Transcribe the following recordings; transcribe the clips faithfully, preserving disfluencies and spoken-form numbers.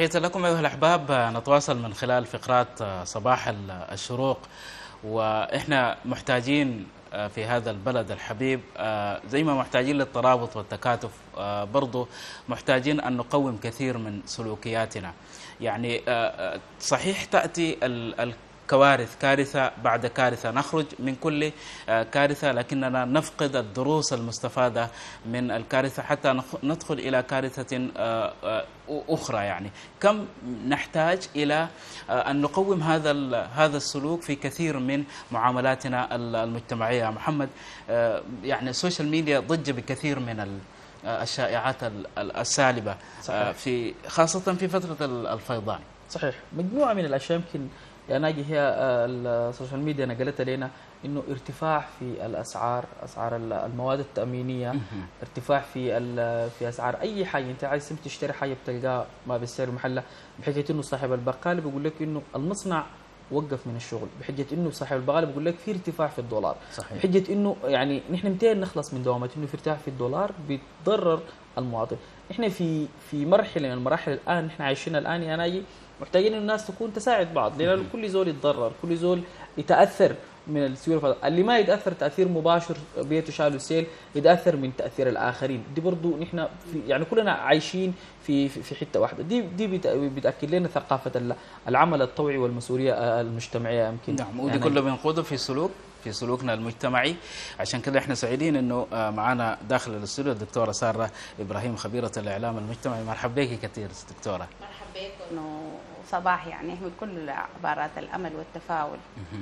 تحية لكم أيها الأحباب. نتواصل من خلال فقرات صباح الشروق، وإحنا محتاجين في هذا البلد الحبيب زي ما محتاجين للترابط والتكاتف، برضو محتاجين أن نقوم كثير من سلوكياتنا. يعني صحيح تأتي الكوارث كارثة بعد كارثة، نخرج من كل كارثة لكننا نفقد الدروس المستفادة من الكارثة حتى ندخل إلى كارثة أخرى. يعني كم نحتاج إلى أن نقوم هذا هذا السلوك في كثير من معاملاتنا المجتمعية. محمد، يعني السوشيال ميديا ضج بكثير من الشائعات السالبة، صحيح. في خاصة في فترة الفيضان. صحيح، مجموعة من الأشياء يمكن يا ناجي هي السوشيال ميديا نقلتها لنا، انه ارتفاع في الاسعار، اسعار المواد التامينيه، ارتفاع في في اسعار اي حاجه. انت عايز تشتري حاجه بتلقاها ما بالسعر المحله، بحجه انه صاحب البقاله بيقول لك انه المصنع وقف من الشغل، بحجه انه صاحب البقاله بيقول لك في ارتفاع في الدولار، صحيح. بحجه انه يعني نحن متى نخلص من دوامه انه في ارتفاع في الدولار بيتضرر المواطن. احنا في في مرحله من المراحل الان نحن عايشينها الان يا ناجي، محتاجين ان الناس تكون تساعد بعض، لان كل زول يتضرر، كل زول يتاثر من السيوله. اللي ما يتاثر تاثير مباشر بيته شالوا السيل يتاثر من تاثير الاخرين. دي برضو نحن في يعني كلنا عايشين في في حته واحده. دي دي بتاكد لنا ثقافه العمل الطوعي والمسؤوليه المجتمعيه يمكن. نعم، ودي يعني كله بنقوده في سلوك في سلوكنا المجتمعي. عشان كده احنا سعيدين انه معنا داخل الاستوديو الدكتوره ساره ابراهيم، خبيره الاعلام المجتمعي. مرحبا بك كثير دكتوره. مرحبا بكم وصباح يعني يحمل كل عبارات الامل والتفاؤل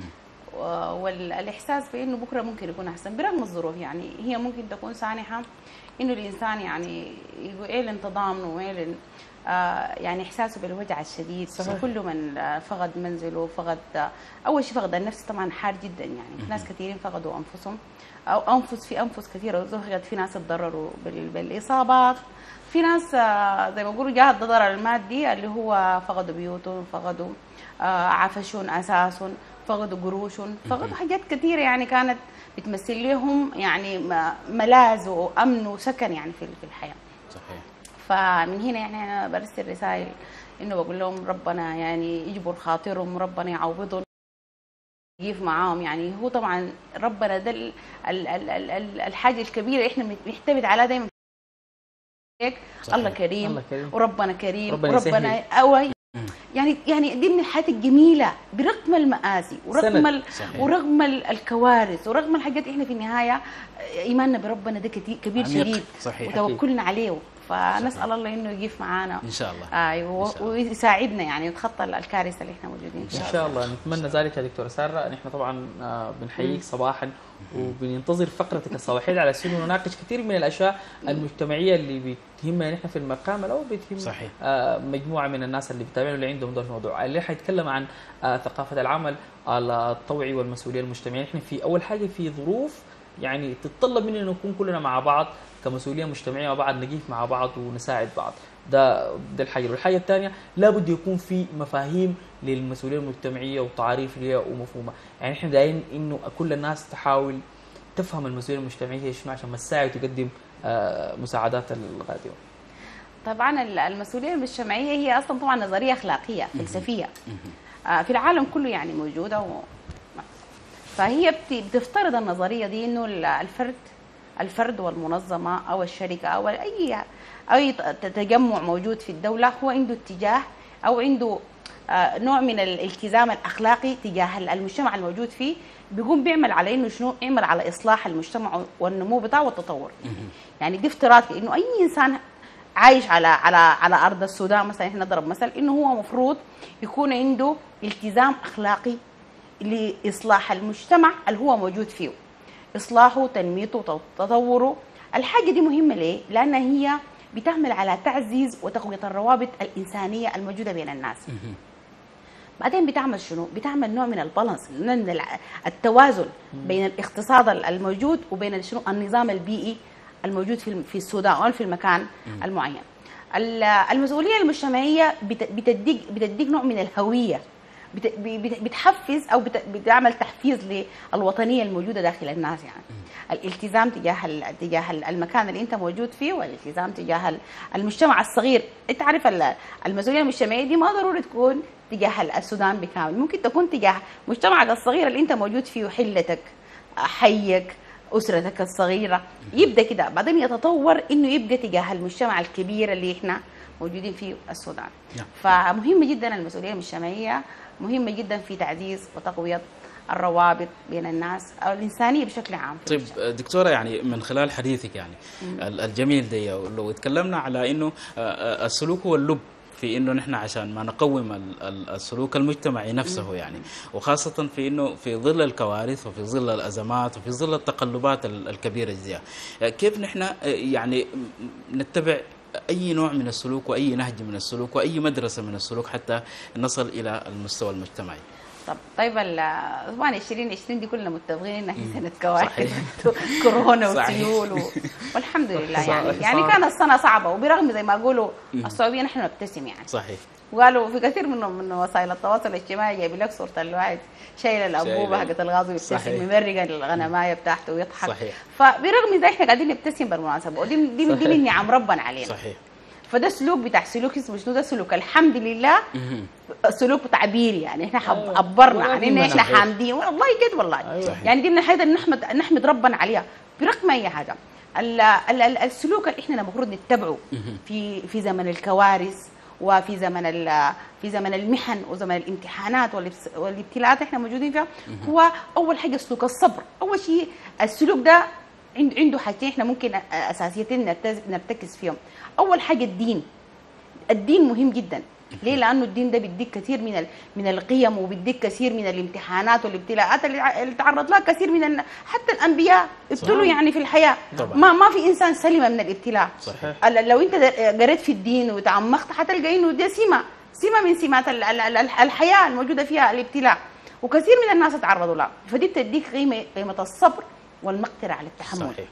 والاحساس بانه بكره ممكن يكون احسن برغم الظروف. يعني هي ممكن تكون سانحه انه الانسان يعني يعلن تضامنه ويعلن آه يعني احساسه بالوجع الشديد. صحيح. كل من فقد منزله، فقد اول شيء فقد النفس طبعا حار جدا. يعني ناس كثيرين فقدوا انفسهم، او انفس في انفس كثيره زهقت، في ناس تضرروا بالاصابات، في ناس زي ما بيقولوا جاء الضرر المادي اللي هو فقدوا بيوتهم، فقدوا آه عفشهم اساسهم، فقدوا قروشهم، فقدوا حاجات كثيره يعني كانت بتمثل لهم يعني ملاذ وامن وسكن يعني في في الحياه. صحيح. فمن هنا يعني انا برسل رسائل انه بقول لهم ربنا يعني يجبر خاطرهم، ربنا يعوضهم، يقف معاهم. يعني هو طبعا ربنا ده ال ال ال ال الحاجه الكبيره احنا بنعتمد عليها دايما. الله كريم, الله كريم وربنا كريم ربنا وربنا قوي. يعني يعني دي من الحياه الجميله برغم المآسي ورغم ورغم الكوارث ورغم الحاجات. احنا في النهايه ايماننا بربنا ده كبير شديد، وتوكلنا عليه. فنسال الله انه يقف معانا ان شاء الله. ايوه ويساعدنا يعني نتخطى الكارثه اللي احنا موجودين فيها. ان شاء الله نتمنى ذلك يا دكتوره ساره. نحن طبعا بنحييك صباحا وبننتظر فقرتك الصباحيه على اساس انه نناقش كثير من الاشياء المجتمعيه اللي بتهمنا نحن في المقام او بتهم صحيح. مجموعه من الناس اللي بيتابعوا اللي عندهم دور في الموضوع. اللي حيتكلم عن ثقافه العمل الطوعي والمسؤوليه المجتمعيه. نحن في اول حاجه في ظروف يعني تتطلب مننا نكون كلنا مع بعض كمسؤوليه مجتمعيه مع بعض، نقيف مع بعض ونساعد بعض. ده ده الحاجه. والحاجه الثانيه لابد يكون في مفاهيم للمسؤوليه المجتمعيه وتعاريف ليها ومفهومه. يعني احنا دايرين انه كل الناس تحاول تفهم المسؤوليه المجتمعيه هي شنو عشان ما تساعد وتقدم مساعدات الغادره. طبعا المسؤوليه المجتمعيه هي اصلا طبعا نظريه اخلاقيه فلسفيه في العالم كله يعني موجوده و... فهي بتفترض النظريه دي انه الفرد الفرد والمنظمه او الشركه او اي اي تجمع موجود في الدوله هو عنده اتجاه او عنده نوع من الالتزام الاخلاقي تجاه المجتمع الموجود فيه، بيقوم بيعمل على انه شنو؟ يعمل على اصلاح المجتمع والنمو بتاعه والتطور. يعني دي افتراض انه اي انسان عايش على على على ارض السودان مثلا، احنا نضرب مثل انه هو مفروض يكون عنده التزام اخلاقي لاصلاح المجتمع اللي هو موجود فيه، اصلاحه، تنميته، تطوره. الحاجه دي مهمه ليه؟ لان هي بتعمل على تعزيز وتقويه الروابط الانسانيه الموجوده بين الناس. بعدين بتعمل شنو؟ بتعمل نوع من البالانس، من التوازن بين الاقتصاد الموجود وبين شنو؟ النظام البيئي الموجود في في السودان او في المكان المعين. المسؤوليه المجتمعيه بتديك بتديك نوع من الهويه بت- بت- بتحفز او بت- بتعمل تحفيز للوطنيه الموجوده داخل الناس يعني الالتزام تجاه ال- تجاه ال- المكان اللي انت موجود فيه، والالتزام تجاه ال- المجتمع الصغير. انت عارف ال- المسؤوليه المجتمعيه دي ما ضروري تكون تجاه ال- السودان بكامل، ممكن تكون تجاه مجتمعك الصغير اللي انت موجود فيه، حلتك، حيك، اسرتك الصغيره. يبدا كده بعدين يتطور انه يبقى تجاه المجتمع الكبير اللي احنا موجودين فيه السودان. نعم. فمهم جدا المسؤوليه المجتمعيه، مهمه جدا في تعزيز وتقويه الروابط بين الناس او الانسانيه بشكل عام. طيب دكتوره، يعني من خلال حديثك يعني ال- الجميل ده، لو اتكلمنا على انه آه، السلوك هو اللب في انه نحن عشان ما نقوم ال- ال- السلوك المجتمعي نفسه يعني، وخاصه في انه في ظل الكوارث وفي ظل الازمات وفي ظل التقلبات ال- الكبيره دي، كيف نحن آه، يعني نتبع اي نوع من السلوك واي نهج من السلوك واي مدرسه من السلوك حتى نصل الى المستوى المجتمعي؟ طب طيب ال- طبعا عشرين عشرين دي كلنا متفقين انها هي سنه كوارث صحيح. كورونا صحيح. وسيول و... والحمد لله صح- يعني صح. يعني كانت سنه صعبه، وبرغم زي ما يقولوا السعوديه نحن نبتسم يعني. صحيح. وقالوا في كثير من من وسائل التواصل الاجتماعي جايب لك صوره الواحد شايل الانبوبه شايل. حقت الغاز ويبتسم، صحيح. ممرق الغنمايه بتاعته ويضحك. صحيح. فبرغم ذلك احنا قاعدين نبتسم بالمناسبه، ودي دي من دي من نعم ربنا علينا. صحيح. فده سلوك بتاع سلوك اسمه شنو؟ ده سلوك الحمد لله، سلوك تعبيري يعني احنا حب- أيوة. عبرنا ولا عن في ان احنا منافع. حامدين والله جد والله. أيوة. يعني دي من الحاجات اللي نحمد نحمد ربنا عليها برغم اي حاجه. ال- ال- ال- السلوك اللي احنا المفروض نتبعه في في زمن الكوارث وفي زمن ال- في زمن المحن وزمن الامتحانات والابس- والابتلاءات احنا موجودين فيها، هو اول حاجه سلوك الصبر. اول شيء السلوك ده عند- عنده حاجتين احنا ممكن اساسيتين نرتز- نرتكز فيهم. اول حاجه الدين. الدين مهم جدا. ليه؟ لانه الدين ده بيديك كثير من ال- من القيم، وبيديك كثير من الامتحانات والابتلاءات اللي ع- اللي تعرض لها كثير من الن- حتى الانبياء ابتلوا يعني في الحياه. طبعا. ما ما في انسان سلم من الابتلاء. صحيح. ال- لو انت د- قريت في الدين وتعمقت حتلقى انه ده سمه سمه من سمات ال- ال- ال- الحياه الموجوده فيها الابتلاء، وكثير من الناس تعرضوا لها. فدي بتديك قيمه قيمه الصبر والمقدره على التحمل. صحيح.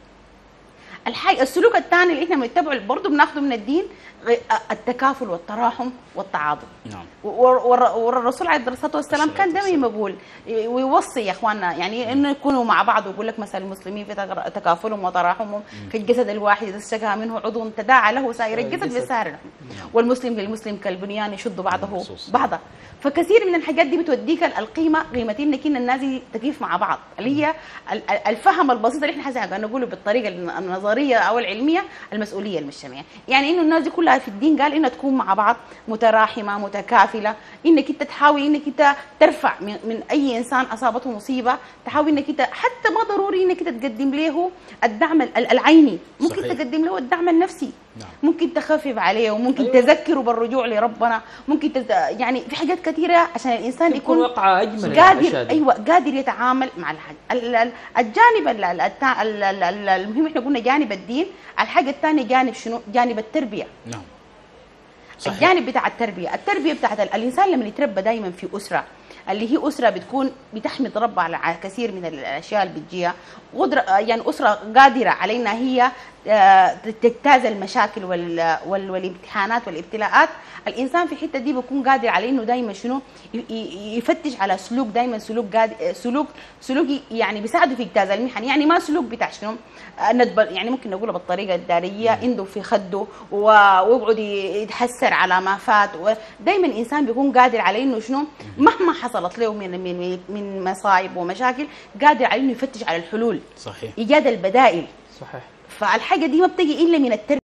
الحاجة السلوك الثاني اللي احنا بنتبعه برضه بناخده من الدين، غ- التكافل والتراحم والتعاطف. نعم. والرسول عليه الصلاه والسلام الصلاة كان دائما يقول ويوصي يا اخواننا يعني انه يكونوا مع بعض، ويقول لك مثلا المسلمين في تقر- تكافلهم وتراحمهم في الجسد الواحد، اذا اشتكى منه عضو تداعى له سائر الجسد الجسد. بالسهر، والمسلم للمسلم كالبنيان يشد بعضه النصوص. بعضا. فكثير من الحاجات دي بتوديك القيمه قيمه انك ان الناس دي تكيف مع بعض، اللي هي ال- ال- الفهم البسيط اللي احنا حاسين نقوله بالطريقه النظريه او العلميه، المسؤوليه المجتمعيه. يعني انه الناس دي كلها في الدين قال انها تكون مع بعض متراحمه متكافله، انك انت تحاول انك انت ترفع من, من اي انسان اصابته مصيبه، تحاول انك انت حتى ما ضروري انك انت تقدم له الدعم ال- العيني، ممكن صحيح. تقدم له الدعم النفسي. نعم. ممكن تخفف عليه، وممكن أيوة. تذكره بالرجوع لربنا، ممكن تز... يعني في حاجات كثيره عشان الانسان يكون يكون وقعة أجمل قادر، الأشياء دي. ايوه قادر يتعامل مع الحاجه. ال- ال- الجانب ال- ال- التا- ال- ال- ال- المهم احنا قلنا جانب الدين، الحاجه الثانيه جانب شنو؟ جانب التربيه. نعم. صحيح. الجانب بتاع التربيه، التربيه بتاعت ال- الانسان لما يتربى دائما في اسره اللي هي اسره بتكون بتحمد ربها على ع- كثير من ال- الاشياء اللي بتجيها، قدره يعني اسره قادره على انها هي آه، تجتاز المشاكل وال- وال- والامتحانات والابتلاءات. الانسان في الحته دي بيكون قادر على انه دائما شنو ي- ي- يفتش على سلوك، دائما سلوك قاد سلوك سلوك يعني بيساعده في اجتاز المحن. يعني ما سلوك بتاع شنو آه، ندبل، يعني ممكن نقولها بالطريقه الداريه، عنده في خده و- ويقعد ي- يتحسر على ما فات. ودائما الانسان بيكون قادر على انه شنو مهما حصلت له من من من مصايب ومشاكل، قادر على انه يفتش على الحلول، صحيح. ايجاد البدائل. صحيح. فالحاجه دي ما بتجي الا من التربيه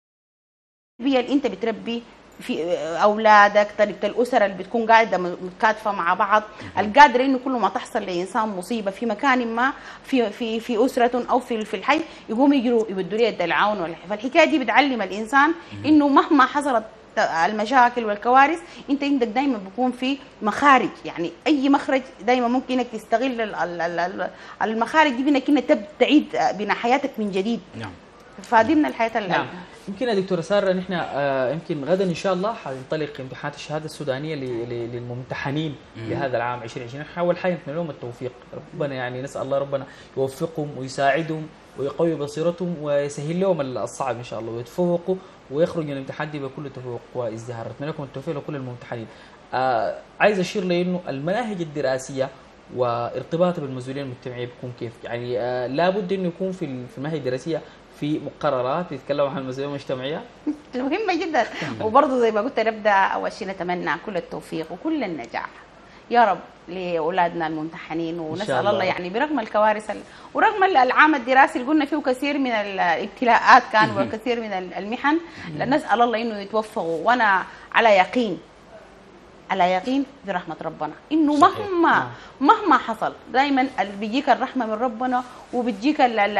اللي انت بتربي في اولادك، تربيه الاسر اللي بتكون قاعده متكاتفه مع بعض، القادره انه كل ما تحصل لانسان مصيبه في مكان ما في في في اسره او في في الحي يقوم يجروا يبدوا له يد العون ولا. فالحكايه دي بتعلم الانسان انه مهما حصلت المشاكل والكوارث انت عندك دايما بيكون في مخارج، يعني اي مخرج دايما ممكن انك تستغل ال- ال- ال- المخارج دي بانك انك تب- تعيد بناء حياتك من جديد. نعم. فدي من الحياه اللي نعم. يمكن يا دكتوره ساره نحن آه يمكن غدا ان شاء الله حينطلق امتحانات الشهاده السودانيه ل- ل- للممتحنين لهذا العام ألفين وعشرين. اول حاجه نتمنى لهم التوفيق، ربنا يعني نسال الله ربنا يوفقهم ويساعدهم ويقوي بصيرتهم ويسهل لهم الصعب ان شاء الله، ويتفوقوا ويخرجوا من الامتحان دي بكل تفوق وازدهار. نتمنى لكم التوفيق لكل الممتحنين. آه عايز اشير لانه المناهج الدراسيه وارتباطها بالمسؤوليه المجتمعيه بيكون كيف؟ يعني آه لابد انه يكون في في المناهج الدراسيه في مقررات تتكلم عن المسؤوليه المجتمعيه. مهمه جدا. وبرضه زي ما قلت نبدا اول شيء نتمنى كل التوفيق وكل النجاح يا رب لاولادنا الممتحنين، ونسال الله. الله يعني برغم الكوارث ال... ورغم العام الدراسي اللي قلنا فيه كثير من الابتلاءات كان وكثير من المحن، نسال الله انه يتوفقوا. وانا على يقين على يقين في رحمة ربنا إنه مهما مهما حصل دائما بيجيك الرحمة من ربنا وبتجيك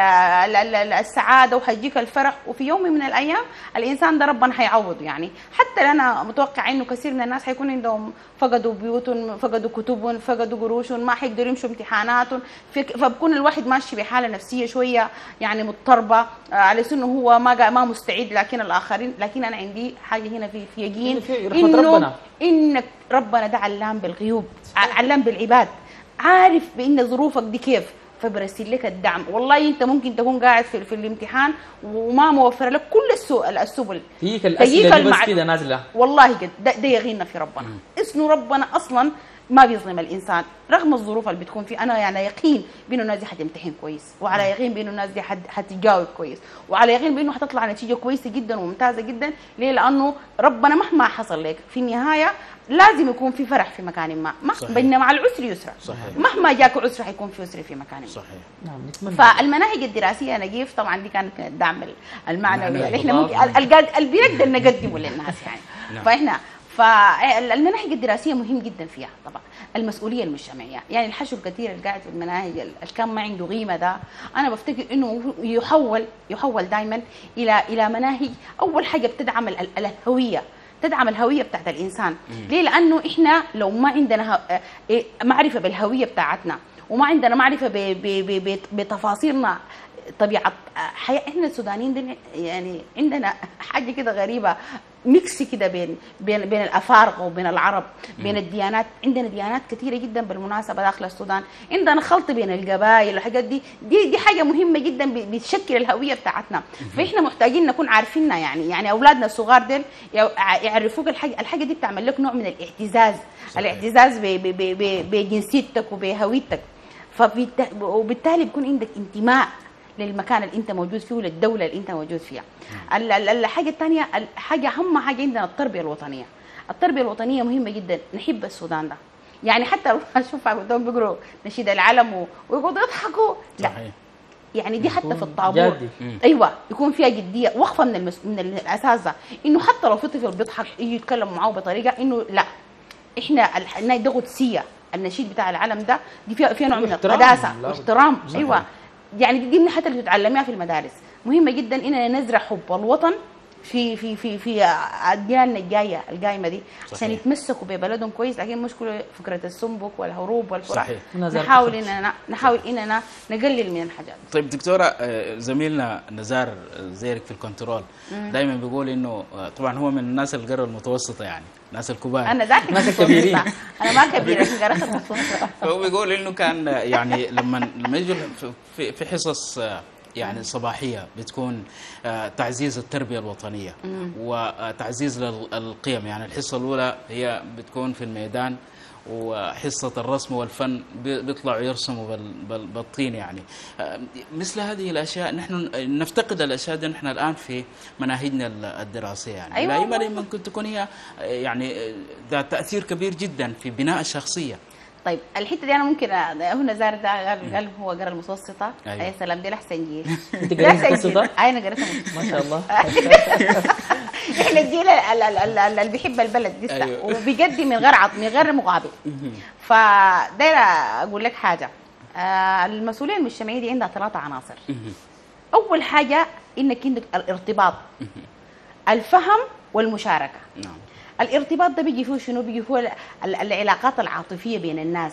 السعادة وحيجيك الفرح، وفي يوم من الأيام الإنسان ده ربنا حيعوض. يعني حتى أنا متوقع إنه كثير من الناس حيكون عندهم فقدوا بيوتهم، فقدوا كتبهم، فقدوا قروشهم، ما حيقدروا يمشوا امتحاناتهم، فبكون الواحد ماشي بحالة نفسية شوية يعني مضطربة على إنه هو ما ما مستعد، لكن الآخرين. لكن أنا عندي حاجة هنا في في يقين إنه إنك ربنا ده علام بالغيوب، علام بالعباد، عارف بان ظروفك دي كيف، فبرسل لك الدعم. والله انت ممكن تكون قاعد في, في الامتحان وما موفر لك كل السبل، تجيك الاسئله دي بس كده نازله. والله قد ده, ده يغينا في ربنا. اسمه ربنا اصلا ما بيظلم الانسان رغم الظروف اللي بتكون فيه. انا يعني يقين بانه الناس دي حتمتحن كويس، وعلى يقين بانه الناس دي حتجاوب كويس، وعلى يقين بانه حتطلع نتيجه كويسه جدا وممتازه جدا. ليه؟ لانه ربنا مهما حصل لك في النهايه لازم يكون في فرح في مكان ما، ما بين مع العسر يسرا. مهما جاك عسر حيكون في يسر في مكان ما. صحيح. نعم نتمنى. فالمناهج الدراسيه نجيف طبعا دي كانت من الدعم المعنوي اللي احنا ممكن اللي بنقدر نقدمه للناس يعني. نعم. فاحنا فالمناهج الدراسيه مهم جدا فيها طبعا المسؤوليه المجتمعيه. يعني الحشو الكثير اللي قاعد في المناهج الكم ما عنده قيمه ده، انا بفتكر انه يحول يحول دائما الى الى مناهج اول حاجه بتدعم الهويه، تدعم الهويه بتاعت الانسان. ليه؟ لانه احنا لو ما عندنا معرفه بالهويه بتاعتنا وما عندنا معرفه بتفاصيلنا طبيعه حياه، احنا السودانيين دي يعني عندنا حاجه كده غريبه، ميكس كده بين بين بين الافارقه وبين العرب، بين الديانات. عندنا ديانات كثيره جدا بالمناسبه داخل السودان، عندنا خلط بين القبائل والحاجات دي دي دي حاجه مهمه جدا بتشكل الهويه بتاعتنا. فاحنا محتاجين نكون عارفينها. يعني يعني اولادنا الصغار دول يعرفوك الحاجه الحاجه دي بتعمل لك نوع من الاعتزاز. صحيح. الاعتزاز بجنسيتك وبهويتك، وبالتالي بيكون عندك انتماء للمكان اللي انت موجود فيه وللدوله اللي انت موجود فيها. الحاجه الثانيه، حاجه اهم حاجه عندنا التربيه الوطنيه. التربيه الوطنيه مهمه جدا، نحب السودان ده. يعني حتى لو اشوف قدام بيقروا نشيد العلم ويقعدوا يضحكوا، لا يعني دي حتى في الطابور ايوه يكون فيها جديه وقفه من المس... من الاساس ده، انه حتى لو في طفل بيضحك يجي يتكلم معاه بطريقه انه لا احنا دي قدسيه. النشيد بتاع العلم ده دي فيها فيها نوع من القداسه واحترام. ايوه يعني دي من حتى اللي بتتعلميها في المدارس. مهمه جدا اننا نزرع حب الوطن في في في في ادياننا الجايه القايمه دي عشان يتمسكوا ببلدهم كويس. لكن مشكله فكره السنبك والهروب والفرح. نحاول اننا نحاول اننا نقلل من الحاجات. طيب دكتوره، زميلنا نزار زيرك في الكنترول دائما بيقول انه طبعا هو من الناس القرى المتوسطه، يعني الناس الكبار. انا ذاك الناس الكبيرين، انا ما كبيره في قرى المتوسطه. فهو بيقول انه كان يعني لما لما يجوا في في حصص يعني صباحية بتكون تعزيز التربية الوطنية وتعزيز القيم. يعني الحصة الأولى هي بتكون في الميدان، وحصة الرسم والفن بيطلعوا يرسموا بالطين. يعني مثل هذه الأشياء نحن نفتقد الأشياء دي نحن الآن في مناهجنا الدراسية. يعني أيوة دائما ممكن تكون هي يعني ذات تأثير كبير جدا في بناء الشخصية. طيب الحته دي انا ممكن هو نزار ده قال هو قرا المتوسطه. أيوة. يا سلام دي احسن جيل. انت قريت المتوسطه؟ انا قريتها ما شاء الله. احنا الجيل اللي بيحب البلد لسه. أيوة. وبيقدم من غير عط من غير مقابل. فدايره اقول لك حاجه، المسؤوليه المجتمعيه دي عندها ثلاثه عناصر. اول حاجه انك عندك الارتباط، الفهم والمشاركه. نعم. الارتباط ده بيجي فيه شنو؟ بيجي فيه العلاقات العاطفيه بين الناس.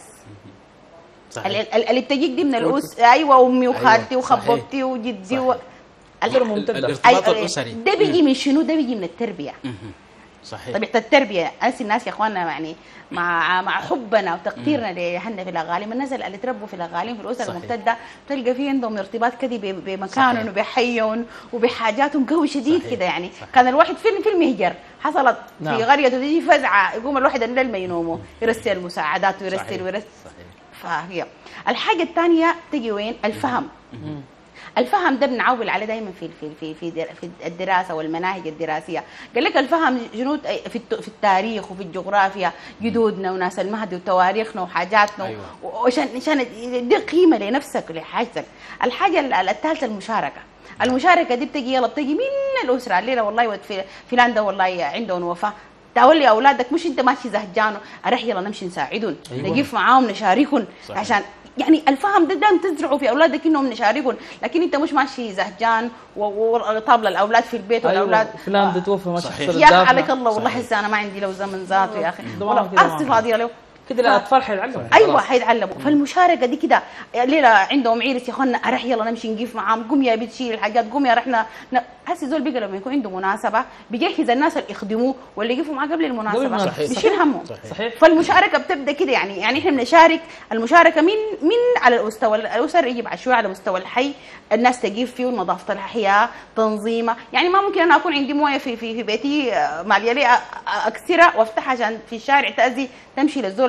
صحيح. اللي بتجيك دي من الأس. ايوه امي وخالتي. أيوة. وخببتي وجدي و... الارتباط الاسري ده بيجي من شنو؟ ده بيجي من التربيه. صحيح. طبيعه التربيه، اسي الناس يا اخواننا يعني مع مع حبنا وتقديرنا لاهلنا في الاغاليم، الناس اللي تربوا في الاغاليم في الاسر صحيح. الممتده بتلقى في عندهم ارتباط كده ب- بمكانهم وبحيهم وبحاجاتهم قوي شديد صحيح. كده يعني. صحيح. كان الواحد فيلم فيلم يهجر حصلت نعم. في قريه تجي فزعه يقوم الواحد الليل ما ينوموا يرسل المساعدات صحيح. ويرسل ويرسل. صحيح. فهي الحاجه الثانيه تجي وين؟ الفهم. الفهم ده بنعول عليه دائما في في في في در- في الدراسه والمناهج الدراسيه. قال لك الفهم جنود في الت- في التاريخ وفي الجغرافيا، جدودنا وناس المهدي وتواريخنا وحاجاتنا. أيوة. وعشان عشان دي قيمه لنفسك ولحاجتك. الحاجه ال- الثالثه المشاركه. المشاركه دي بتجي يلا بتجي من الاسره، الليله والله ود في فلان ده والله عندهم وفاه، تولي اولادك مش انت ماشي زهجان اريح يلا نمشي نساعدهم. أيوة. نقف معاهم نشاركهم صحيح. عشان يعني الفهم ده دائما تزرعه في اولادك انهم نشاركهم، لكن انت مش ماشي زهجان وطابله الاولاد في البيت والاولاد ايوه فلان ده توفى ما صحيح. شخص يا اخي عليك الله والله صحيح. هسه انا ما عندي لو زمن ذاته يا اخي ده والله ما كده ما ارسل كده. فاضيه له كده الاطفال حيتعلموا ايوه حيتعلموا. فالمشاركه دي كده ليله عندهم عيرس يا اخوانا اريح يلا نمشي نقيف معاهم، قوم يا بنت شيل الحاجات، قوم يا رحنا ن... هسه زول بقى لما يكون عنده مناسبه بيجهز الناس اللي يخدموه واللي يقفوا معاه قبل المناسبه المناسبة. صحيح. بيشيل همه. صحيح. صحيح. فالمشاركه بتبدا كده يعني يعني احنا بنشارك المشاركه من من على المستوى الاسر يجي بعد شويه على مستوى الحي، الناس تجيب فيه نظافه الاحياء تنظيمه. يعني ما ممكن انا اكون عندي مويه في في في بيتي ماليه لي اكسرها وافتحها عشان في الشارع تاذي تمشي للزول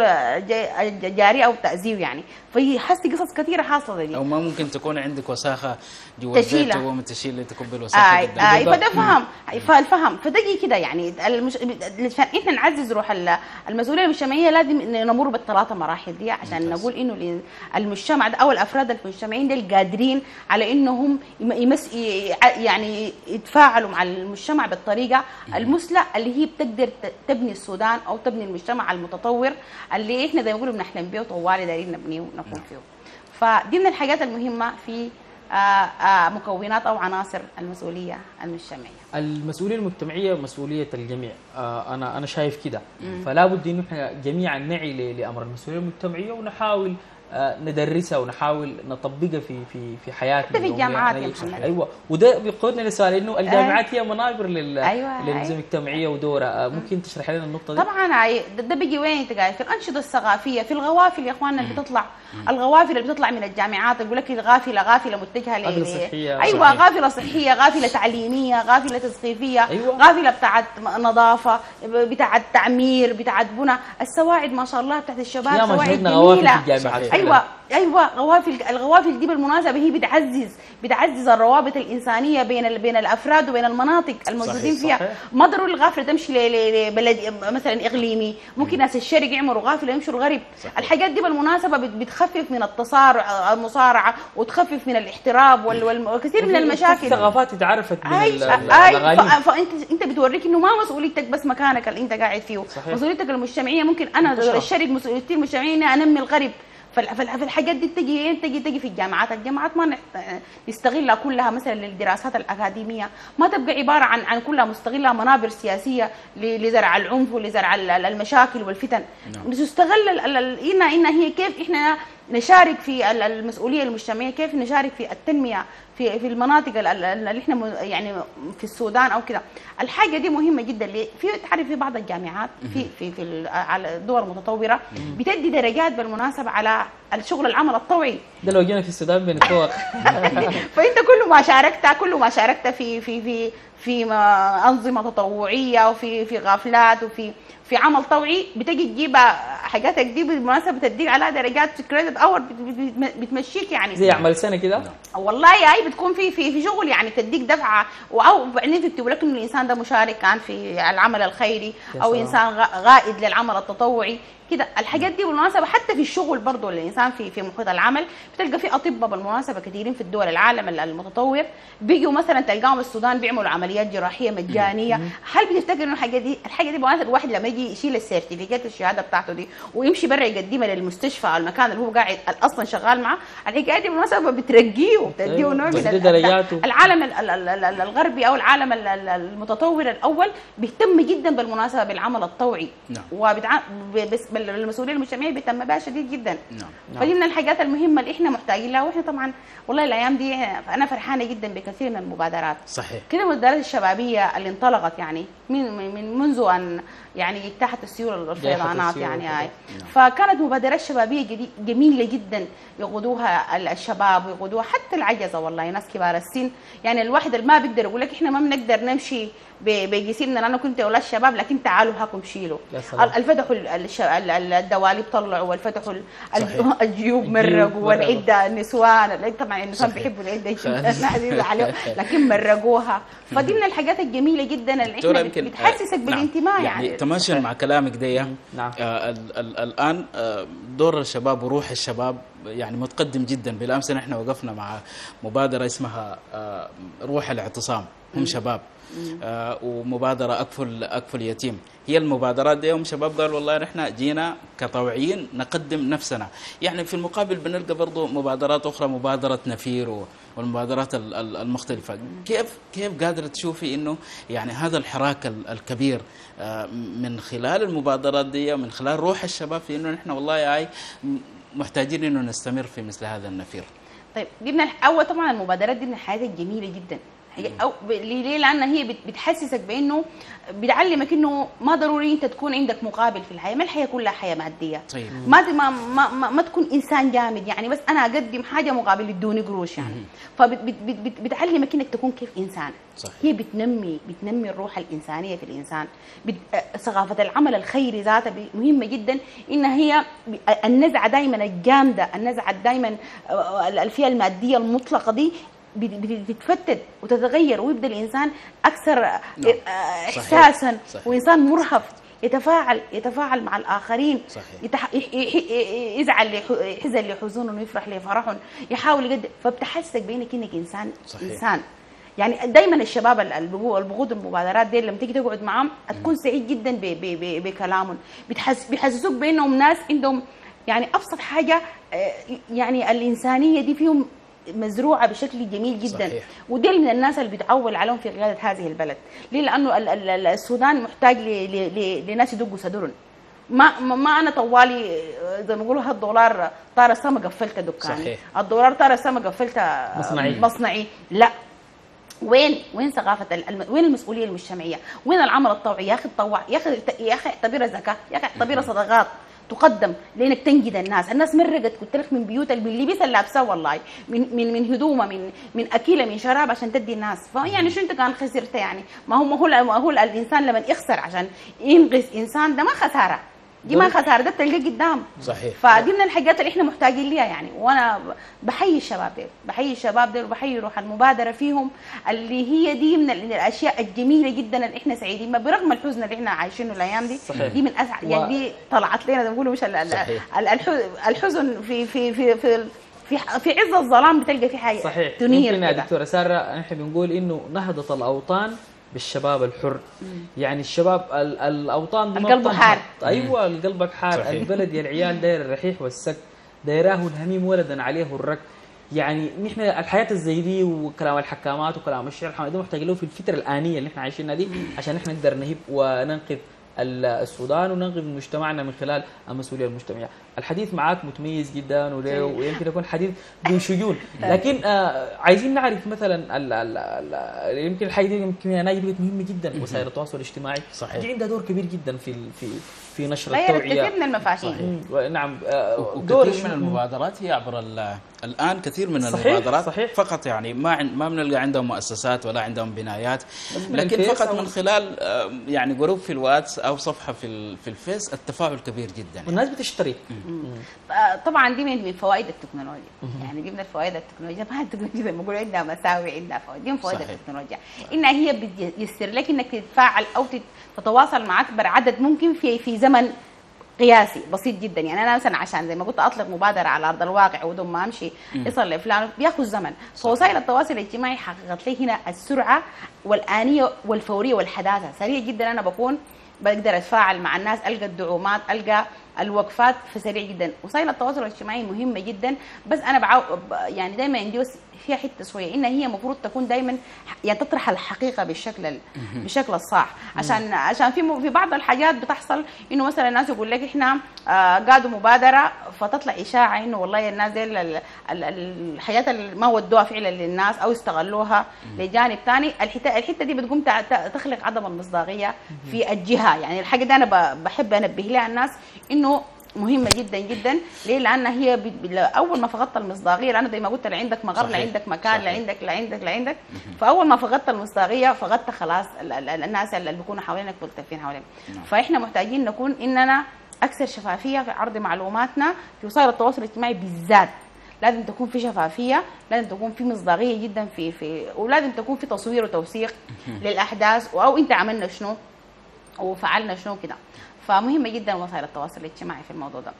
الجاري او تاذيه يعني. فهي حاسه قصص كثيره حاصله دي. او ما ممكن تكون عندك وساخه جوا البيت تشيلها. تقوم تشيل تكب الوساخه اي قدام. اي فده فهم. فالفهم فدقي كده يعني المش... عشان احنا نعزز روح ال- المسؤوليه المجتمعيه لازم نمر بالثلاثه مراحل دي عشان ممتاز. نقول انه المجتمع ده او الافراد المجتمعين دول قادرين على انهم يم- يمس... ي- يعني يتفاعلوا مع المجتمع بالطريقه المثلى اللي هي بتقدر ت- تبني السودان او تبني المجتمع المتطور اللي احنا زي ما بنقولوا بنحلم به وطوالي دايرين نبنيه ونكون فيه. فدي من الحاجات المهمه في آه، آه، مكونات او عناصر المسؤوليه المجتمعيه. المسؤوليه المجتمعيه مسؤوليه الجميع. آه انا انا شايف كده. فلا بد انه احنا جميعا نعي ل- لامر المسؤوليه المجتمعيه ونحاول آه ندرسها ونحاول نطبقها في في في حياتنا حتى في اليومية. الجامعات يا أنا- محمد. ايوه وده بيقودنا لسؤال انه الجامعات هي منابر لل أيوة، للمسؤوليه أيوة. المجتمعيه ودورها. آه ممكن تشرح لنا النقطه دي؟ طبعا هاي- ده, ده بيجي وين انت قاعد في الانشطه الثقافيه في الغوافل يا اخواننا اللي بتطلع الغوافل اللي بتطلع من الجامعات يقول لك الغافله غافله متجهه ل غافلة صحية. ايوه صحيح. غافله صحيه غافله تعليميه غافله تثقيفيه أيوة. غافله بتاعت نظافه بتاعت تعمير بتاعت بنى السواعد ما شاء الله بتاعت الشباب يا ما سواعد شهدنا غوافل جميله. في الجامعات صحيح. فعلاً. ايوه ايوه غوافل الغوافل دي بالمناسبه هي بتعزز بتعزز الروابط الانسانيه بين ال- بين الافراد وبين المناطق الموجودين صحيح، فيها. صحيح. ما ضروري الغافله تمشي ل- ل- لبلد مثلا اقليمي، ممكن ناس الشرق يعملوا غافله يمشوا الغرب. صحيح. الحاجات دي بالمناسبه بت- بتخفف من التصارع المصارعه وتخفف من الاحتراب وال- وال- وكثير من في المشاكل. ثقافات اتعرفت من اي ال- ال- اي الاغاني. ف- فانت انت بتوريك انه ما مسؤوليتك بس مكانك اللي انت قاعد فيه، صحيح. مسؤوليتك المجتمعيه. ممكن انا انتشار. الشرق مسؤوليتي المجتمعيه اني انمي الغرب. فال- فال- فالحاجات دي تجي وين؟ تجي تجي في الجامعات. الجامعات ما نحت- نستغلها كلها مثلا للدراسات الاكاديميه، ما تبقى عباره عن عن كلها مستغلها منابر سياسيه ل- لزرع العنف ولزرع ال- ال- المشاكل والفتن. نعم. تستغل ال- ال- ال- إن إن هي كيف احنا نشارك في ال- المسؤوليه المجتمعيه، كيف نشارك في التنميه في في المناطق ال- ال- اللي احنا م- يعني في السودان او كده. الحاجه دي مهمه جدا. ليه؟ في تعرف في بعض الجامعات في في في ال- على الدول المتطوره بتدي درجات بالمناسبه على الشغل العمل الطوعي. ده لو جينا في السودان بنتفوق. فانت كل ما شاركت كل ما شاركت في في في في ما- انظمه تطوعيه وفي في غافلات وفي في عمل طوعي بتجي تجيب حاجاتك دي بالمناسبه بتديك على درجات كريدت اور بتمشيك يعني زي اعمال سنه كده. والله هي بتكون في في في شغل يعني تديك دفعه او بعدين تكتب لك انه الانسان ده مشارك كان في العمل الخيري يا او سلام. انسان غ- غائد للعمل التطوعي كده. الحاجات دي بالمناسبه حتى في الشغل برضه الانسان في في محيط العمل بتلقى في اطباء بالمناسبه كثيرين في الدول العالم المتطور بيجوا مثلا تلقاهم السودان بيعملوا عمليات جراحيه مجانيه. هل بتفتكر انه الحاجه دي الحاجه دي بالمناسبه الواحد لما يجي يشيل السيرتيفيكات الشهاده بتاعته دي ويمشي برا يقدمها للمستشفى او المكان اللي هو قاعد اصلا شغال معاه، الحكايه دي بالمناسبه بترقيه وبتديه أيوة، نوع من بتدي ال- درجاته. العالم ال- ال- ال- ال- الغربي او العالم ال- ال- المتطور الاول بيهتم جدا بالمناسبه بالعمل الطوعي. نعم. وبتع... ب- بس بال- المسؤوليه المجتمعيه بيهتم بها شديد جدا. نعم. فدي من الحاجات المهمه اللي احنا محتاجين لها. واحنا طبعا والله الايام دي انا فرحانه جدا بكثير من المبادرات. صحيح. كده المبادرات المبادرات الشبابيه اللي انطلقت يعني من من منذ ان يعني اجتاحت السيول الفيضانات يعني هاي. فكانت مبادرات شبابيه جميله جدا يقودوها الشباب ويقودوها حتى العجزه، والله ناس كبار السن. يعني الواحد اللي ما بيقدر يقول لك احنا ما بنقدر نمشي بجسمنا لانه كنت اولاد شباب، لكن تعالوا هاكم شيلوا. الفتحوا الدواليب طلعوا، والفتحوا الجيوب مرقوا، والعده النسوان طبعا النسوان بيحبوا العده عزيزه عليهم لكن مرقوها. فدي من الحاجات الجميله جدا اللي احنا بتحسسك بالانتماء. يعني, يعني تماشيا مع كلامك دي نعم. آه ال ال الان آه دور الشباب وروح الشباب يعني متقدم جدا. بالامس نحن وقفنا مع مبادره اسمها آه روح الاعتصام، هم شباب آه ومبادره اكفل اكفل يتيم. هي المبادرات دي هم شباب قالوا والله نحن جينا كطوعيين نقدم نفسنا. يعني في المقابل بنلقى برضه مبادرات اخرى، مبادره نفير والمبادرات المختلفه. كيف كيف قادره تشوفي انه يعني هذا الحراك الكبير من خلال المبادرات دي، من خلال روح الشباب، في انه نحن والله هاي محتاجين انه نستمر في مثل هذا النفير؟ طيب دي من الاول طبعا المبادرات دي من الحاجات الجميله جدا. أو ليه؟ لأن هي بتحسسك بأنه بتعلمك إنه ما ضروري أنت تكون عندك مقابل في الحياة، ما الحياة كلها حياة مادية. طيب. ما, ما ما ما ما تكون إنسان جامد يعني بس أنا أقدم حاجة مقابل يدوني قروش يعني. فبتعلمك إنك تكون كيف إنسان. صحيح. هي بتنمي بتنمي الروح الإنسانية في الإنسان. ثقافة العمل الخيري ذاتها مهمة جدا، إن هي النزعة دائما الجامدة، النزعة دائما الفئة المادية المطلقة دي بتتفتت وتتغير، ويبدا الانسان اكثر نعم. احساسا. صحيح. وانسان مرهف يتفاعل يتفاعل مع الاخرين. يتح... يزعل يحزن لحزن ويفرح لفرح، يحاول يقدر، فبتحسسك بانك انك انسان. صحيح. انسان يعني دايما الشباب البغوض المبادرات دي لما تيجي تقعد معهم تكون سعيد جدا بكلامهم، بتحس بيحسسوك بانهم ناس عندهم يعني ابسط حاجه يعني الانسانيه دي فيهم مزروعه بشكل جميل جدا. صحيح. ودي من الناس اللي بتعول عليهم في قياده هذه البلد. ليه؟ لانه السودان محتاج لناس يدقوا صدرهم. ما ما انا طوالي زي ما بيقولوا هالدولار طار السما قفلت دكاني. صحيح. الدولار طار السما قفلت مصنعي مصنعي لا. وين وين ثقافه الم... وين المسؤوليه المجتمعيه؟ وين العمل الطوعي؟ يا اخي تطوع، يا اخي يا اخي اعتبرها زكاه، يا اخي اعتبرها صدقات تقدم لانك تنجد الناس. الناس مرقت قلت لك من بيوت اللبس اللي لابسه والله من من من هدومه من من اكيله من شراب عشان تدي الناس. فيعني شو انت كان خسرت يعني؟ ما هو ما هو ما هو الانسان لما يخسر عشان ينقذ انسان ده ما خساره، دي ما خساره، ده بتلقاه قدام. صحيح. فدي من الحاجات اللي احنا محتاجين ليها يعني. وانا بحيي الشباب دي، بحيي الشباب دي وبحيي روح المبادره فيهم، اللي هي دي من الاشياء الجميله جدا اللي احنا سعيدين برغم الحزن اللي احنا عايشينه الايام دي. صحيح. دي من اسعد و... يعني دي طلعت لنا زي ما بيقولوا مش الحزن في في في في في في عز الظلام بتلقى في حاجه. صحيح. يمكن يا دكتوره ساره نحن بنقول انه نهضه الاوطان بالشباب الحر. مم. يعني الشباب الاوطان دي القلب حار. ايوه القلب حار. صحيح. البلد يا العيال داير الرحيح والسك، دايراه الهميم ولدا عليه الرك. يعني نحن الحياه الزي دي وكلام الحكامات وكلام الشعر الحمد محتاج له في الفتره الانيه اللي احنا عايشينها دي عشان نحن نقدر نهب وننقذ السودان وننقذ مجتمعنا من خلال المسؤوليه المجتمعيه. الحديث معك متميز جدا ويمكن يكون حديث ذو شجون، لكن آه عايزين نعرف مثلا ال ال ال يمكن الحاجه دي يمكن انا بقت مهمه جدا. وسائل التواصل الاجتماعي صحيح دي عندها دور كبير جدا في في في نشر التوعيه. كثير من المفاهيم. نعم. آه دور من المبادرات هي عبر الان كثير من صحيح المبادرات صحيح فقط يعني ما ما بنلقى عندهم مؤسسات ولا عندهم بنايات، لكن فقط من خلال آه يعني جروب في الواتس او صفحه في في الفيس التفاعل كبير جدا والناس بتشترك. طبعا دي من فوائد التكنولوجيا. يعني دي من الفوائد التكنولوجيا. ما التكنولوجيا زي ما بيقولوا عندها مساوئ عندها فوائد. دي من فوائد التكنولوجيا انها هي بتيسر لك انك تتفاعل او تتواصل مع اكبر عدد ممكن في في زمن قياسي بسيط جدا. يعني انا مثلا عشان زي ما قلت اطلق مبادره على ارض الواقع ودون ما امشي يصل لفلان بياخذ زمن. فوسائل التواصل الاجتماعي حققت لي هنا السرعه والانيه والفوريه والحداثه. سريع جدا انا بكون بقدر اتفاعل مع الناس، القى الدعومات، القى الوقفات في سريع جدا. وسائل التواصل الاجتماعي مهمه جدا، بس انا بعو يعني دايما عندي فيها حته شويه ان هي المفروض تكون دايما يعني تطرح الحقيقه بالشكل بالشكل الصح، عشان عشان في في بعض الحاجات بتحصل انه مثلا الناس يقول لك احنا آه قادوا مبادره فتطلع اشاعه انه والله الناس دي الحاجات اللي ما ودوها فعلا للناس او استغلوها لجانب ثاني. الحته الحته دي بتقوم تخلق عدم المصداقيه في الجهه. يعني الحاجه دي انا بحب انبه لها الناس انه مهمه جدا جدا. ليه؟ لان هي اول ما فقدت المصداقيه، لانه زي ما قلت لا عندك مقر لا عندك مكان لا عندك لا عندك لا عندك، فاول ما فقدت المصداقيه فقدت خلاص الناس اللي بيكونوا حوالينك ملتفين حواليك. فاحنا محتاجين نكون اننا اكثر شفافيه في عرض معلوماتنا في وسائل التواصل الاجتماعي بالذات. لازم تكون في شفافيه، لازم تكون في مصداقيه جدا في في ولازم تكون في تصوير وتوثيق للاحداث، او انت عملنا شنو وفعلنا شنو كده. فمهمه جدا وسائل التواصل الاجتماعي في الموضوع ده.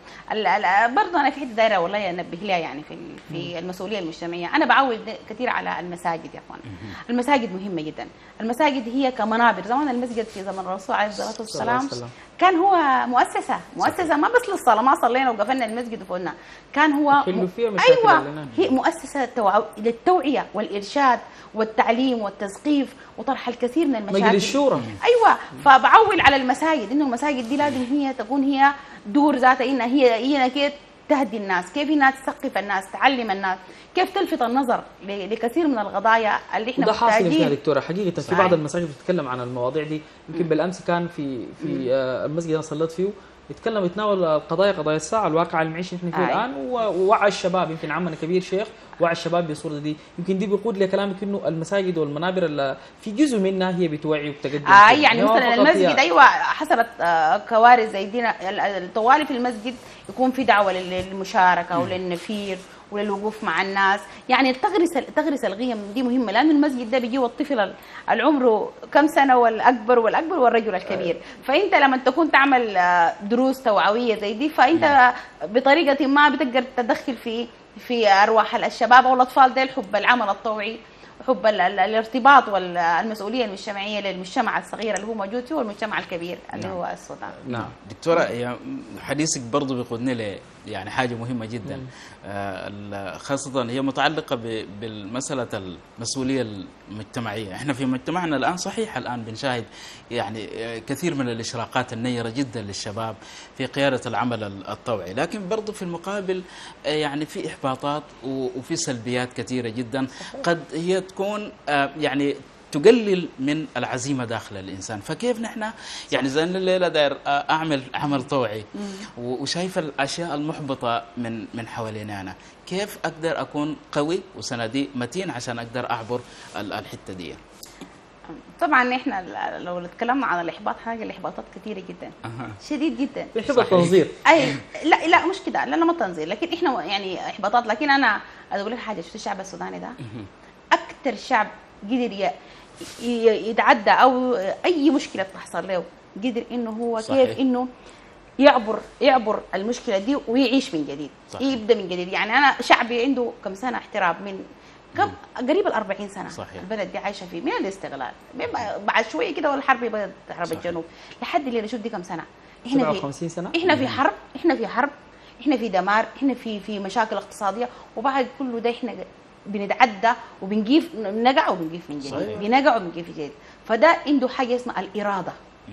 برضه انا في حته دايره والله انبه لها يعني في في المسؤوليه المجتمعيه. انا بعول كثير على المساجد يا اخوان. المساجد مهمه جدا. المساجد هي كمنابر. زمان المسجد في زمن الرسول عليه الصلاه والسلام كان هو مؤسسه مؤسسه ما بس للصلاه، ما صلينا وقفلنا المسجد وفقلنا، كان هو م... ايوه هي مؤسسه توع... للتوعيه والارشاد والتعليم والتثقيف وطرح الكثير من المشاكل. مجلس الشورى. ايوه، فبعول على المساجد انه المساجد دي لازم هي تكون هي دور ذاتها، انها هي هي كيف تهدي الناس، كيف انها تثقف الناس، تعلم الناس، كيف تلفت النظر لكثير من القضايا اللي احنا محتاجين. وده حاصل فيها دكتوره حقيقه. في بعض المساجد بتتكلم عن المواضيع دي. يمكن بالامس كان في في المسجد اللي صليت فيه يتكلم يتناول القضايا قضايا الساعه، الواقع المعيشي اللي احنا فيه الان، ووعى الشباب. يمكن عمنا كبير شيخ وعى الشباب بصوره دي. يمكن دي بيقود لكلامك انه المساجد والمنابر اللي في جزء منها هي بتوعي وبتقدم. آه يعني مثلا المسجد ايوه حصلت آه كوارث زي دي الطوالي في المسجد يكون في دعوه للمشاركه وللنفير وللوقوف مع الناس. يعني تغرس تغرس القيم دي مهمه، لانه المسجد ده بيجي الطفل العمره كم سنه والاكبر والاكبر والرجل الكبير. فانت لما تكون تعمل دروس توعويه زي دي فانت بطريقه ما بتقدر تدخل في في ارواح الشباب او الاطفال ده حب العمل الطوعي وحب الارتباط والمسؤوليه المجتمعيه للمجتمع الصغير اللي هو موجود فيه والمجتمع الكبير اللي هو السودان. نعم دكتوره، حديثك برضه بيقودني ل يعني حاجه مهمه جدا، آه خاصه هي متعلقه بالمساله المسؤوليه المجتمعيه. احنا في مجتمعنا الان صحيح الان بنشاهد يعني كثير من الاشراقات النيره جدا للشباب في قياده العمل الطوعي، لكن برضه في المقابل يعني في احباطات وفي سلبيات كثيره جدا قد هي تكون آه يعني تقلل من العزيمه داخل الانسان. فكيف نحن يعني زي الليله داير اعمل عمل طوعي وشايف الاشياء المحبطه من من حوالينا، أنا كيف اقدر اكون قوي وسندي متين عشان اقدر اعبر الحته دي؟ طبعا احنا لو تكلمنا عن الاحباط، حاجه الاحباطات كثيره جدا أه. شديد جدا. بيحب التنظير. اي لا لا مش كده، لا لا ما تنظير، لكن احنا يعني احباطات. لكن انا اقول لك حاجه، شفت الشعب السوداني ده اكثر شعب قدر يتعدى او اي مشكله تحصل له قدر انه هو صحيح. كيف انه يعبر يعبر المشكله دي ويعيش من جديد صحيح. يبدا من جديد. يعني انا شعبي عنده كم سنه احتراب، من كم قريب ال أربعين سنه صحيح. البلد دي عايشه فيه من الاستغلال، بعد شويه كده والحرب بدات حرب الجنوب لحد اللي نشوف دي كم سنه. احنا سبعة وخمسين سنه احنا في حرب احنا في حرب احنا في دمار، احنا في في مشاكل اقتصاديه، وبعد كله ده احنا بنتعدى وبنجيف بنقع وبنجيف من جديد، بنقع وبنجيف من جديد. فده عنده حاجه اسمها الاراده.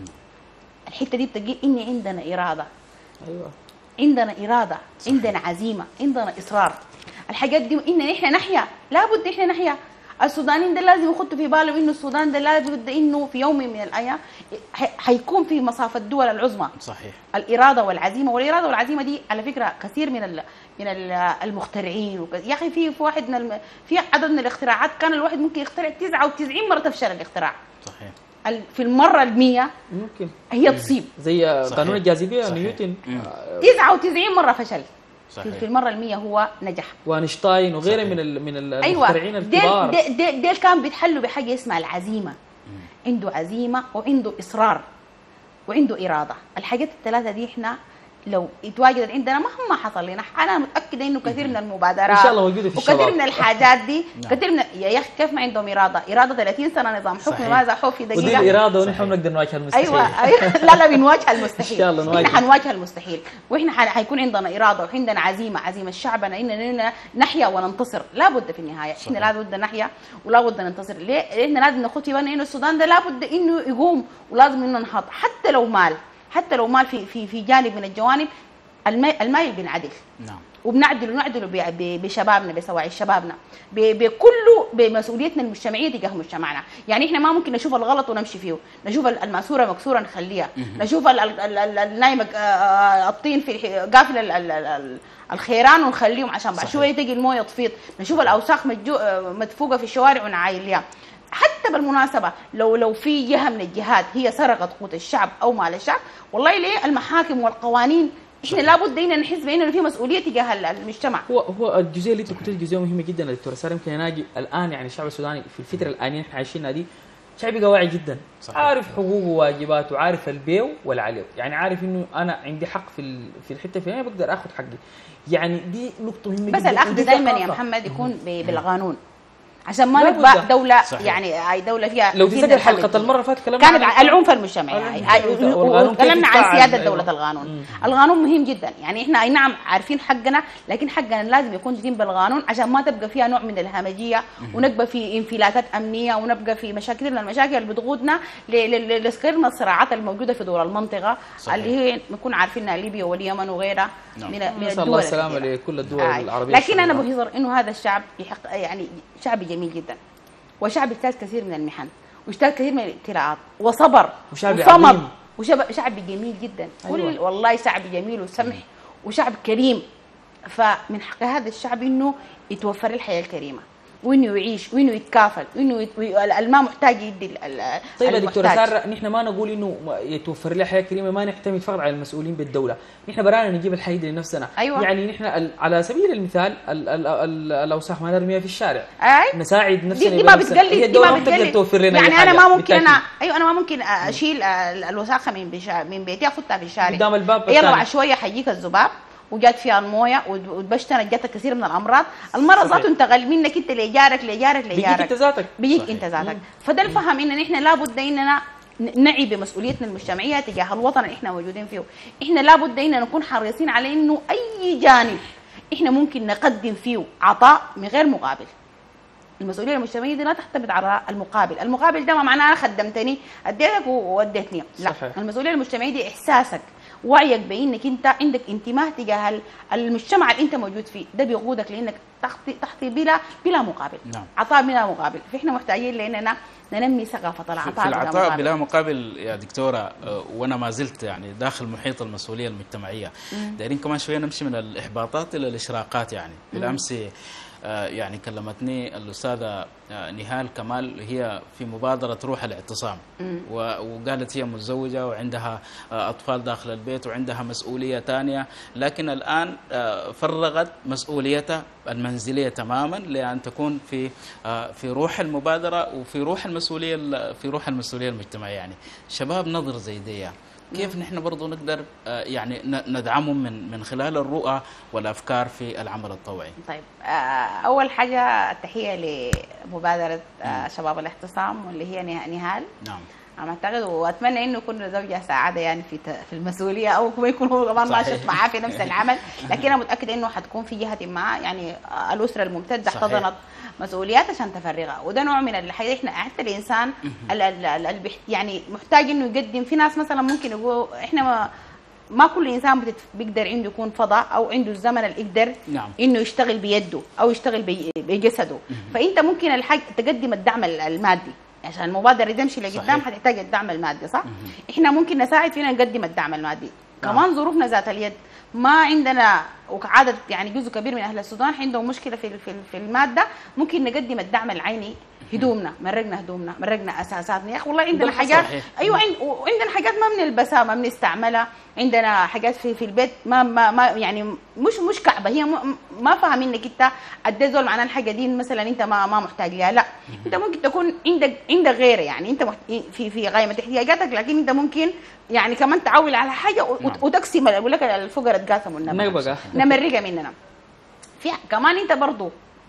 الحته دي بتجي ان عندنا اراده. ايوه عندنا اراده صحيح. عندنا عزيمه، عندنا اصرار. الحاجات دي ان احنا نحيا، لابد احنا نحيا. السودانيين ده لازم يخطوا في بالهم انه السودان ده لابد انه في يوم من الايام حيكون في مصاف الدول العظمى صحيح. الاراده والعزيمه، والاراده والعزيمه دي على فكره كثير من ال من ال المخترعين يا اخي في في واحد من الم... في عدد من الاختراعات كان الواحد ممكن يخترع تسعة وتسعين مره تفشل الاختراع صحيح. في المره المية ممكن هي تصيب، زي قانون الجاذبيه نيوتن تسعة وتسعين مره فشل صحيح. في المره المية هو نجح. واينشتاين وغيره من ال من المخترعين الكبار. ايوه ديل ديل كان بيتحلوا بحاجه اسمها العزيمه. مم. عنده عزيمه وعنده اصرار وعنده اراده. الحاجات الثلاثه دي احنا لو اتواجدت عندنا مهما حصل لنا، انا متاكده انه كثير من المبادرات ان شاء الله موجوده في الشباب، وكثير من الحاجات دي كثير من يا اخي كيف ما عندهم اراده، اراده ثلاثين سنه نظام حكم ماذا حو في دقيقه، ودي الاراده ونحن بنقدر نواجه المستحيل. ايوه ايوه لا لا بنواجه المستحيل ان شاء الله نواجه، احنا حنواجه المستحيل، واحنا حيكون عندنا اراده وعندنا عزيمه، عزيمه شعبنا اننا نحيا وننتصر، لابد في النهايه احنا لابد نحيا ولابد ننتصر. ليه؟ احنا لازم ناخذ في بالنا انه السودان ده لابد انه يقوم ولازم انه ننهض، حتى لو مال حتى لو مال في في في جانب من الجوانب المايل بنعدل. نعم. وبنعدل ونعدل بشبابنا بسواعي شبابنا بكله بمسؤوليتنا المجتمعيه تجاه مجتمعنا، يعني احنا ما ممكن نشوف الغلط ونمشي فيه، نشوف الماسوره مكسوره نخليها، نشوف النايمه الطين في قافل الخيران ونخليهم عشان بعد شويه تجي المويه تفيض، نشوف الاوساخ مدفوقه في الشوارع ونعايلها. حتى بالمناسبه لو لو في جهه من الجهات هي سرقت قوت الشعب او مال الشعب، والله ليه المحاكم والقوانين احنا لابد ان نحس بانه في مسؤوليه تجاه المجتمع. هو هو الجزئيه اللي انت قلت جزئيه مهمه جدا دكتوره ساره. يمكن ناجي الان يعني الشعب السوداني في الفتره الانيه احنا عايشينها دي شعبي واعي جدا، صحيح. عارف حقوقه وواجباته، عارف البيو والعليو، يعني عارف انه انا عندي حق في في الحته الفلانيه بقدر اخذ حقي، يعني دي نقطه مهمه بس جدا. بس الاخذ دائما يا محمد يكون بالقانون عشان ما نبقى دولة، صحيح. يعني هاي دولة فيها لو تذكر حلقة المرة فاتت كلامنا كانت عن العنف المجتمعي، وتكلمنا عن سيادة دولة القانون. مم. القانون مهم جدا، يعني احنا اي نعم عارفين حقنا، لكن حقنا لازم يكون جديد بالقانون عشان ما تبقى فيها نوع من الهمجية، ونبقى في انفلاتات أمنية، ونبقى في مشاكل من المشاكل اللي بتضغطنا لسكرنا الصراعات الموجودة في دول المنطقة، صحيح. اللي هي نكون عارفينها ليبيا واليمن وغيرها. نعم. من من الدول الله السلامة لكل الدول آه. العربية. لكن انا بهزر انه هذا الشعب يحق يعني شعب جميل جدا، وشعب اجتاز كثير من المحن، واجتاز كثير من الابتلاءات، وصبر وصمد، وشعب جميل جدا. أيوة. كل والله شعب جميل وسمح وشعب كريم، فمن حق هذا الشعب انه يتوفر الحياه الكريمه، وانه يعيش، وانه يتكافل، وانه يت... الماء محتاج يدي ال... طيب يا دكتوره ساره، نحن ما نقول انه يتوفر لنا حياه كريمه ما نعتمد فقط على المسؤولين بالدوله، نحن برانا نجيب الحياه دي لنفسنا. أيوة. يعني نحن على سبيل المثال ال... ال... ال... الاوساخ ما نرميها في الشارع، أي؟ نساعد نفسنا. دي, دي ما بتقلل، دي ما بتقلل توفر لنا يعني انا ما ممكن انا ايوه انا ما ممكن اشيل الوساخه من بشا... من بيتي اخذها في الشارع قدام الباب، يلا بعد شويه حيجيك الذباب وجات فيها المويه وتبشتنت، جاتك كثير من الامراض، المرض ذاته انتقل منك انت لجارك لجارك لجارك بيجيك انت ذاتك بيجيك انت ذاتك. فده الفهم ان نحن لابد اننا نعي بمسؤوليتنا المجتمعيه تجاه الوطن اللي احنا موجودين فيه، احنا لابد اننا نكون حريصين على انه اي جانب احنا ممكن نقدم فيه عطاء من غير مقابل. المسؤوليه المجتمعيه دي لا تعتمد على المقابل، المقابل ده ما معناه انا خدمتني اديتك ووديتني، لا. صحيح. المسؤوليه المجتمعيه دي احساسك، وعيك بانك انت عندك انتماء تجاه المجتمع اللي انت موجود فيه، ده بيقودك لانك تحظي تحظي بلا بلا مقابل. نعم. عطاء بلا مقابل، فاحنا محتاجين لاننا ننمي ثقافه العطاء. في العطاء بلا, بلا مقابل يا دكتوره، وانا ما زلت يعني داخل محيط المسؤوليه المجتمعيه، دايرين كمان شويه نمشي من الاحباطات الى الاشراقات. يعني بالامس يعني كلمتني الأستاذة نهال كمال، هي في مبادرة روح الاعتصام، وقالت هي متزوجة وعندها أطفال داخل البيت وعندها مسؤولية ثانية، لكن الآن فرغت مسؤوليتها المنزلية تماما لأن تكون في في روح المبادرة وفي روح المسؤولية في روح المسؤولية المجتمعية. يعني شباب نظر زي دي كيف نحن برضو نقدر يعني ندعمهم من من خلال الرؤى والافكار في العمل الطوعي؟ طيب اول حاجه تحيه لمبادره شباب الاعتصام واللي هي نهال. نعم. انا اعتقد واتمنى انه يكون زوجها سعاده يعني في في المسؤوليه، او ما يكون هو كمان ناشط معاه في نفس العمل، لكن انا متاكده انه حتكون في جهه ما يعني الاسره الممتده احتضنت مسؤوليات عشان تفرغها، وده نوع من الحياه. احنا حتى الانسان يعني محتاج انه يقدم. في ناس مثلا ممكن يقولوا احنا ما ما كل انسان بيقدر عنده يكون فضاء او عنده الزمن اللي يقدر نعم. انه يشتغل بيده او يشتغل بجسده، فانت ممكن الحاجه تقدم الدعم المادي عشان المبادره تمشي لقدام، حتحتاج الدعم المادي، صح؟ مم. احنا ممكن نساعد فينا نقدم الدعم المادي. نعم. كمان ظروفنا ذات اليد ما عندنا، وكعاده يعني جزء كبير من اهل السودان عندهم مشكله في في الماده، ممكن نقدم الدعم العيني هدومنا، مرقنا هدومنا، مرقنا اساساتنا. يا اخي والله عندنا ده حاجات صحيح. ايوه عند... وعندنا حاجات ما بنلبسها ما بنستعملها، عندنا حاجات في في البيت ما ما, ما يعني مش مش كعبه، هي م... ما فاهم انك انت قد زول معناها الحاجه دي مثلا انت ما ما محتاج لها، لا انت ممكن تكون عندك عندك غير، يعني انت محت... في في غايمه احتياجاتك، لكن انت ممكن يعني كمان تعول على حاجه و... نعم. وتقسم، يقول لك الفقراء تقاسموا النمر نبقى نمرقها مننا. في كمان انت برضو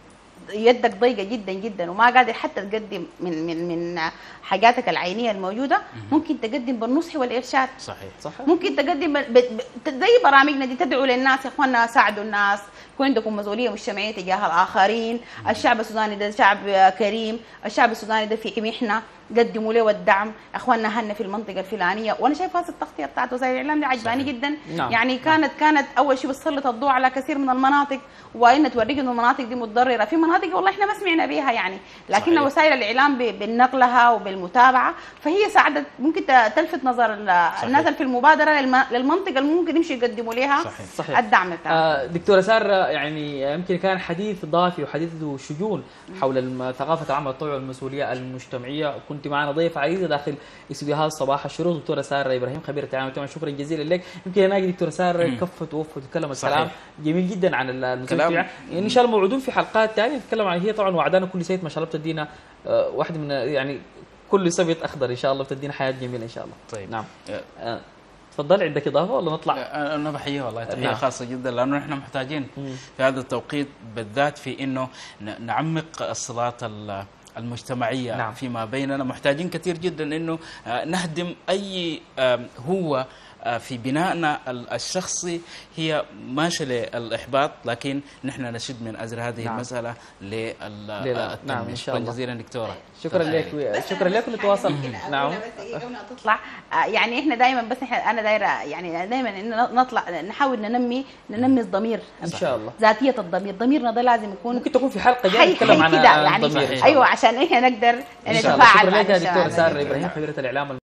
يدك ضيقه جدا جدا وما قادر حتى تقدم من من من حاجاتك العينيه الموجوده، ممكن تقدم بالنصح والارشاد. صحيح صح. ممكن تقدم ب... ب... زي برامجنا دي، تدعو للناس يا اخواننا ساعدوا الناس، يكون عندكم مسؤوليه مجتمعيه تجاه الاخرين. الشعب السوداني ده شعب كريم، الشعب السوداني ده في محنه، قدموا له الدعم. اخواننا هن في المنطقه الفلانيه، وانا شايفه هذه التغطيه بتاعت وسائل الاعلام دي عجباني جدا. نعم. يعني كانت كانت اول شيء بتسلط الضوء على كثير من المناطق، وان توريك انه المناطق دي متضرره، في مناطق والله احنا ما سمعنا بيها يعني، لكن صحيح. وسائل الاعلام ب- بنقلها وبالمتابعه فهي ساعدت، ممكن ت- تلفت نظر ال- الناس اللي في المبادره للم- للمنطقه اللي ممكن يمشوا يقدموا لها صحيح. صحيح. الدعم بتاعها. آه دكتورة سارة، يعني يمكن كان حديث ضافي وحديث ذو شجون حول الم- ثقافة العمل الطوعي والمسؤولية المجتمعية. كنت معنا ضيفة عزيزة داخل استديوهات صباح الشروق دكتورة سارة إبراهيم، خبيرة التعامل المجتمعي. شكرا جزيلا لك. يمكن ألاقي دكتورة سارة كفت ووفت وتكلمت صحيح. كلام جميل جدا عن المسؤولية كلام. يعني إن شاء الله موعودون في حلقات ثانية نتكلم عن، هي طبعا وعدانا كل سنة ما شاء الله بتدينا آه واحدة من يعني كل سبت أخضر إن شاء الله، بتدينا حياة جميلة إن شاء الله. طيب. نعم. آه، آه تفضل، عندك إضافة ولا نطلع؟ انا بحييه والله تحيه نعم. خاصه جدا، لانه احنا محتاجين في هذا التوقيت بالذات في انه ن- نعمق الصلات ال- المجتمعيه نعم. فيما بيننا. محتاجين كثير جدا انه آه، نهدم اي آم، هو آه، في بنائنا ال- الشخصي هي ماشيه للاحباط، لكن نحن نشد من اجل هذه نعم. المساله لله. للتنميه. نعم، إن شاء شكرا الله. جزيلا دكتوره. شكرا لك، شكرا لك، ونتواصل. نعم. قبل ما تطلع آه، يعني احنا دائما بس احنا انا دايره يعني دائما ان نطلع نحاول ننمي ننمي الضمير ان شاء الله. ذاتيه الضمير، ضميرنا ده لازم يكون ممكن تكون في حلقه جايه حي نتكلم عن حي كده عن يعني الضمير إن شاء ايوه الله. عشان احنا نقدر ان شاء الله. نتفاعل شكرا مع لك يا المجتمع. دكتور ساره ابراهيم، خبيره الاعلام.